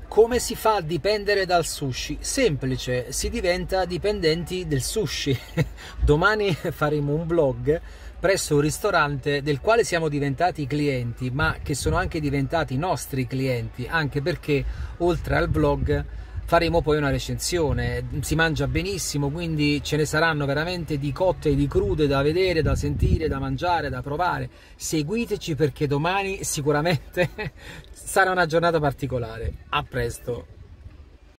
Come si fa a dipendere dal sushi? Semplice, si diventa dipendenti del sushi. Domani faremo un vlog presso un ristorante del quale siamo diventati clienti, ma che sono anche diventati nostri clienti, anche perché oltre al vlog faremo poi una recensione. Si mangia benissimo, quindi ce ne saranno veramente di cotte e di crude da vedere, da sentire, da mangiare, da provare. Seguiteci perché domani sicuramente sarà una giornata particolare. A presto!